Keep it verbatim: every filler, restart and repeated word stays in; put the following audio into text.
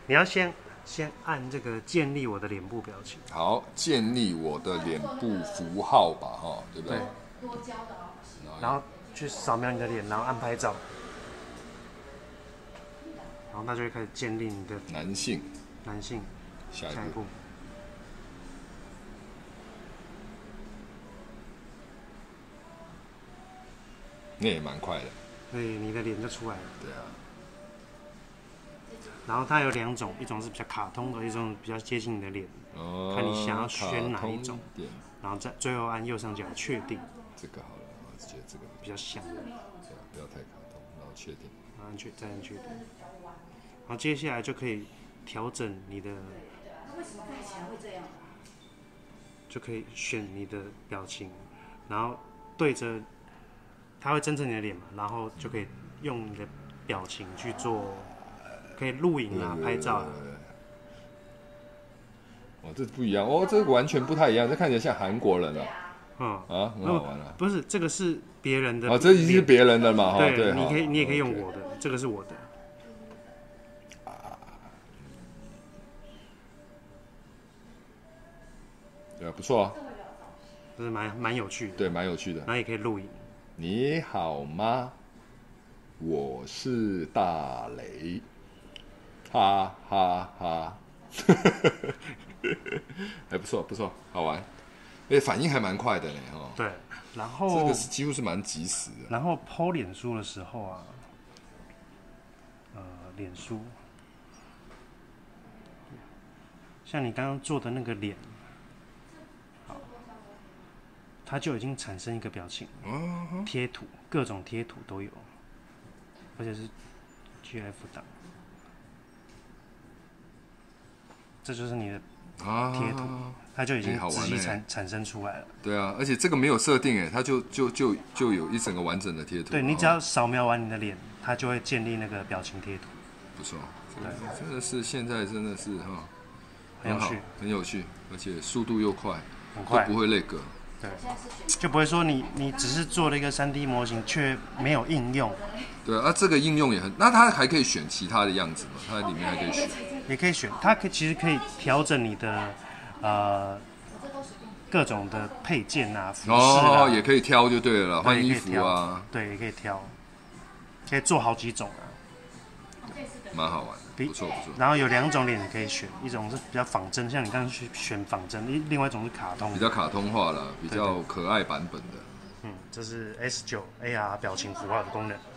你要先先按这个建立我的脸部表情。 好，建立我的脸部符号吧，哈，对不对？ 对。然后去扫描你的脸，然后按拍照，然后它就会开始建立你的男性。 男性。 下一步。 下一步那也蛮快的。 对，你的脸就出来了。 对啊。 然后它有两种，一种是比较卡通的，一种比较接近你的脸，哦、看你想要选哪一种。然后在最后按右上角确定。 这个好了，我觉得这个比较像。对啊，不要太卡通，然后确定。 然后按确再按确定。然后接下来就可以调整你的。 为什么盖起来会这样？ 就可以选你的表情，然后对着。它会侦测你的脸嘛，然后就可以用你的表情去做，可以录影啊、拍照啊。 哦，这不一样哦，这个完全不太一样，这看起来像韩国人啊。嗯啊，很好玩啊。 不是，这个是别人的。 哦，这已经是别人的嘛？ 对， 对， 你可以，你也可以用我的，这个是我的。 对啊，不错啊。 这是蛮蛮有趣的。 对，蛮有趣的。 然后也可以录影。 你好吗？我是大雷，哈哈哈，还不错不错，好玩，哎，反应还蛮快的呢，哈。 对，然后这个是几乎是蛮及时的。 然后 po 脸书的时候啊，呃，脸书，像你刚刚做的那个脸。它就已经产生一个表情，贴图，各种贴图都有，而且是 G F 档，这就是你的贴图，它就已经直接产产生出来了。 对啊，而且这个没有设定哎，它就就就就有一整个完整的贴图。 对，你只要扫描完你的脸，它就会建立那个表情贴图。 不错，对，真的是现在真的是哈， 很有趣， 很有趣，而且速度又快， 很快， 都不会累格。 对，就不会说你你只是做了一个 三 D 模型，却没有应用。 对啊，这个应用也很，那它还可以选其他的样子嘛？它里面还可以选， 也可以选，它可其实可以调整你的呃各种的配件啊、服饰啊， 哦，也可以挑就对了，换衣服啊， 对，也可以挑，可以做好几种啊， 蛮好玩的。不错不错， 然后有两种脸你可以选，一种是比较仿真，像你刚刚去选仿真；另外一种是卡通， 比较卡通化了，比较可爱版本的。 嗯，这是 S 九 A R 表情符号的功能。